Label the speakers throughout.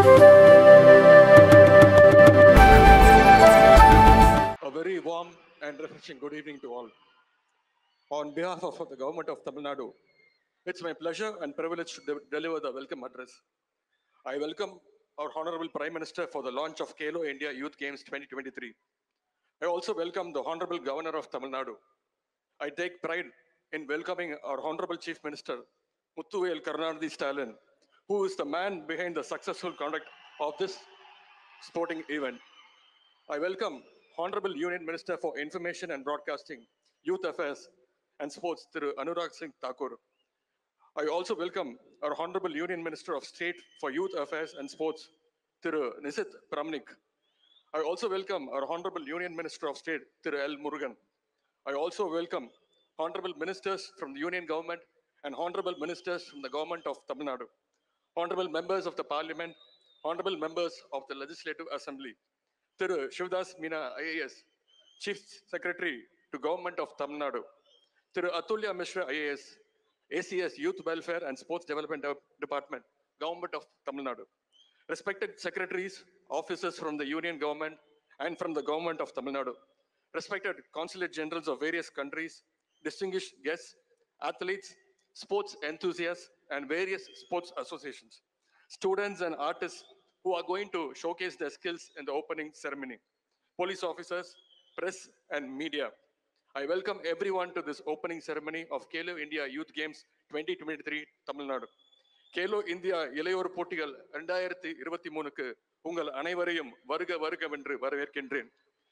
Speaker 1: A very warm and refreshing good evening to all. On behalf of the government of Tamil Nadu, it's my pleasure and privilege to deliver the welcome address. I welcome our Honorable Prime Minister for the launch of Kalo India Youth Games 2023. I also welcome the Honorable Governor of Tamil Nadu. I take pride in welcoming our Honorable Chief Minister, Muthuvel Karunanidhi Stalin, who is the man behind the successful conduct of this sporting event. I welcome Honorable Union Minister for Information and Broadcasting, Youth Affairs and Sports, Thiru Anurag Singh Thakur. I also welcome our Honorable Union Minister of State for Youth Affairs and Sports, Thiru Nisit Pramnik. I also welcome our Honorable Union Minister of State, Thiru L. Murugan. I also welcome Honorable Ministers from the Union Government and Honorable Ministers from the Government of Tamil Nadu, Honorable Members of the Parliament, Honorable Members of the Legislative Assembly, Thiru Shivdas Meena IAS, Chief Secretary to Government of Tamil Nadu, Thiru Atulya Mishra IAS, ACS Youth Welfare and Sports Development Department, Government of Tamil Nadu, respected secretaries, officers from the Union Government and from the Government of Tamil Nadu, respected consulate generals of various countries, distinguished guests, athletes, sports enthusiasts, and various sports associations, students and artists who are going to showcase their skills in the opening ceremony, police officers, press, and media. I welcome everyone to this opening ceremony of Kalo India Youth Games 2023 Tamil Nadu. Khelo India இளையோர் போட்டிகள் 2023க்கு உங்கள் அனைவரையும் வருக வருகவென்று வரவேற்கின்றேன்.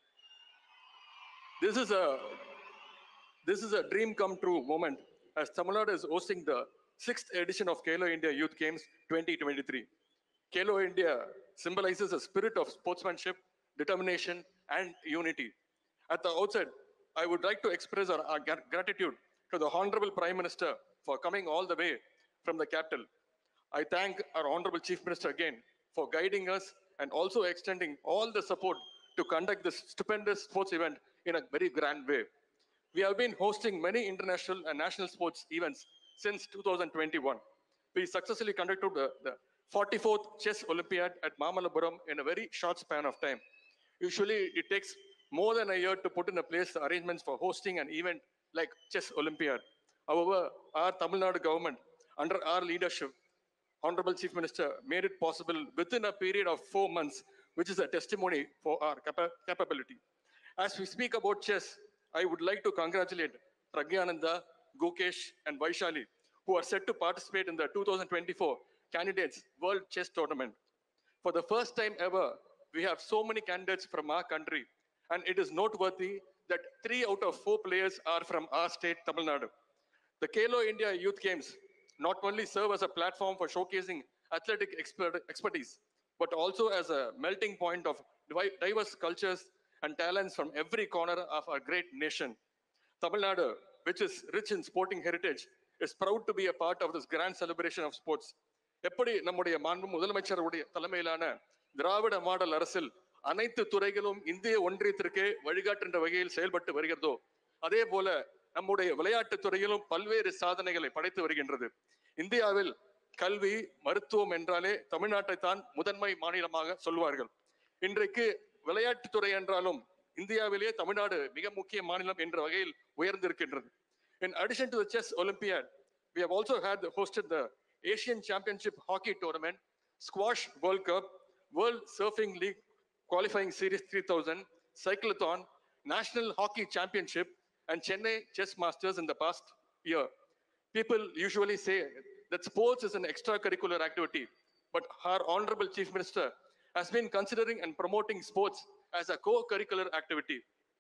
Speaker 1: This is a dream come true moment as Tamil Nadu is hosting the 6th edition of Kalo India Youth Games 2023. Kalo India symbolizes a spirit of sportsmanship, determination, and unity. At the outset, I would like to express our gratitude to the Honorable Prime Minister for coming all the way from the capital. I thank our Honorable Chief Minister again for guiding us and also extending all the support to conduct this stupendous sports event in a very grand way. We have been hosting many international and national sports events since 2021. We successfully conducted the 44th Chess Olympiad at Mamallapuram in a very short span of time. Usually, it takes more than a year to put in place the arrangements for hosting an event like Chess Olympiad. However, our Tamil Nadu government, under our leadership, Honorable Chief Minister, made it possible within a period of 4 months, which is a testimony for our capability. As we speak about chess, I would like to congratulate Pragyananda, Gukesh, and Vaishali, who are set to participate in the 2024 Candidates World Chess Tournament. For the first time ever, we have so many candidates from our country, and it is noteworthy that 3 out of 4 players are from our state, Tamil Nadu. The Kalo India Youth Games not only serve as a platform for showcasing athletic expertise, but also as a melting point of diverse cultures and talents from every corner of our great nation. Tamil Nadu, which is rich in sporting heritage, is proud to be a part of this grand celebration of sports. எப்படி நம்முடைய மாண்பு முதலமைச்சருடைய தலைமையிலான திராவிட model அரசில் அனைத்து துறைகளும் இந்திய ஒன்றியத்திற்கே வழிகாட்டுகின்ற வகையில் செயல்பட்டு வருகிறதோ, அதே போல நம்முடைய விளையாட்டு துறையிலும் பல்வேறு சாதனைகளை படைத்து வருகின்றது. இந்தியாவில் கல்வி, மருத்துவம் என்றாலே தமிழ்நாட்டை தான் முதன்மை மாநிலமாக சொல்வார்கள். இன்றைக்கு விளையாட்டுத்துறை என்றாலும் இந்தியாவிலேயே தமிழ்நாடு மிக முக்கிய மாநிலம் என்ற வகையில் உயர்ந்திருக்கின்றது. In addition to the Chess Olympiad, we have also hosted the Asian Championship Hockey Tournament, Squash World Cup, World Surfing League Qualifying Series 3000, Cyclothon, National Hockey Championship, and Chennai Chess Masters in the past year. People usually say that sports is an extracurricular activity, but our Honorable Chief Minister has been considering and promoting sports as a co-curricular activity.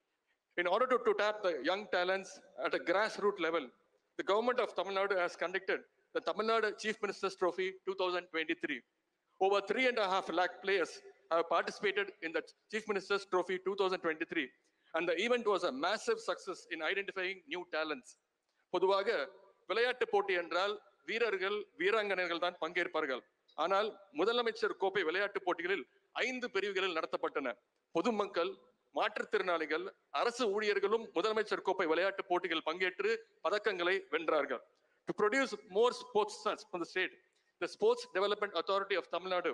Speaker 1: In order to tap the young talents at a grassroots level, the government of Tamil Nadu has conducted the Tamil Nadu Chief Minister's Trophy 2023. Over 3.5 lakh players have participated in the Chief Minister's Trophy 2023, and the event was a massive success in identifying new talents. பொதுவாக விளையாட்டு போட்டி என்றால் வீரர்கள் வீராங்கனைகள் தான் பங்கேற்பார்கள். ஆனால் முதலமைச்சர் கோப்பை விளையாட்டு போட்டிகளில் 5 பிரிவுகளில் நடத்தப்பட்டன. பொதுமக்கள், மாற்றுத்திறனாளிகள், அரசு ஊழியர்களும் முதலமைச்சர் கோப்பை விளையாட்டு போட்டிகள் பங்கேற்று பதக்கங்களை வென்றார்கள். To produce more sportsmen from the state, the Sports Development Authority of Tamil Nadu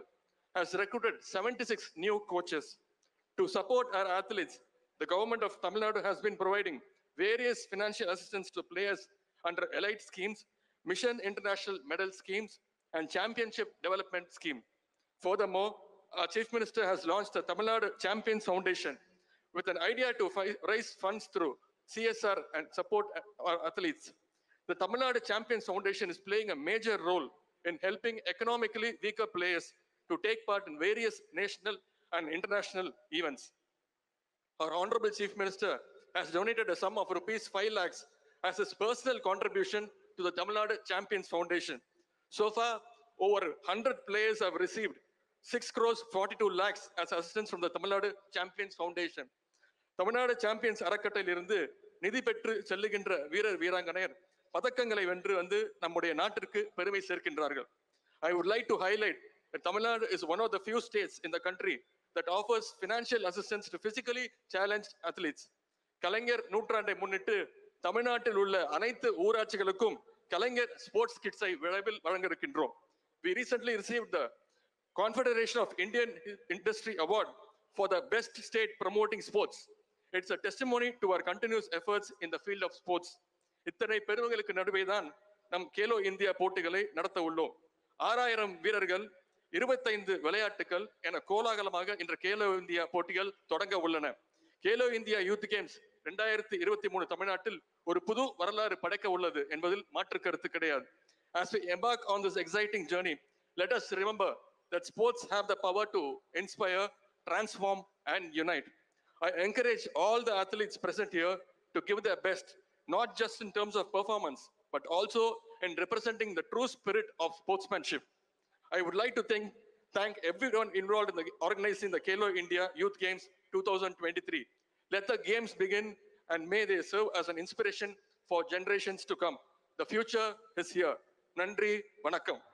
Speaker 1: has recruited 76 new coaches. To support our athletes, the government of Tamil Nadu has been providing various financial assistance to players under elite schemes, Mission International Medal schemes, and Championship Development Scheme. Furthermore, our Chief Minister has launched the Tamil Nadu Champions Foundation with an idea to raise funds through CSR and support our athletes. The Tamil Nadu Champions Foundation is playing a major role in helping economically weaker players to take part in various national and international events. Our Honorable Chief Minister has donated a sum of rupees 5 lakhs as his personal contribution to the Tamil Nadu Champions Foundation. So far, over 100 players have received 6 crores 42 lakhs as assistance from the Tamil Nadu Champions Foundation. Tamil Nadu champions அறக்கட்டையிலிருந்து நிதி பெற்று செல்லுகின்ற வீரர் வீராங்கனையர் பதக்கங்களை வென்று வந்து நம்முடைய நாட்டிற்கு பெருமை சேர்க்கின்றார்கள். I would like to highlight that Tamil Nadu is one of the few states in the country that offers financial assistance to physically challenged athletes. கலைஞர் நூற்றாண்டை முன்னிட்டு தமிழ்நாட்டில் உள்ள அனைத்து ஊராட்சிகளுக்கும் கலைஞர் ஸ்போர்ட்ஸ் கிட்ஸை விரைவில் வழங்க இருக்கின்றோம். We recently received the Confederation of Indian Industry Award for the best state promoting sports. It's a testimony to our continuous efforts in the field of sports. இத்தனை பெருமைகளுக்கு நடுவே தான் நம் கேலோ இந்தியா போட்டிகளை நடத்த உள்ளோம். 6000 வீரர்கள் 25 விளையாட்டுகள் என கோலாகலமாக இன்று கேலோ இந்தியா போட்டிகள் தொடங்க உள்ளன. கேலோ இந்தியா யூத் கேம்ஸ் 2023 தமிழ்நாட்டில் ஒரு புது வரலாறு படைக்க உள்ளது என்பதில் மாற்று கருத்து கிடையாது. As we embark on this exciting journey, let us remember that sports have the power to inspire, transform, and unite. I encourage all the athletes present here to give their best, not just in terms of performance, but also in representing the true spirit of sportsmanship. I would like to thank everyone involved in organizing the Kelo India Youth Games 2023. Let the games begin and may they serve as an inspiration for generations to come. The future is here. Nandri, Vanakkam.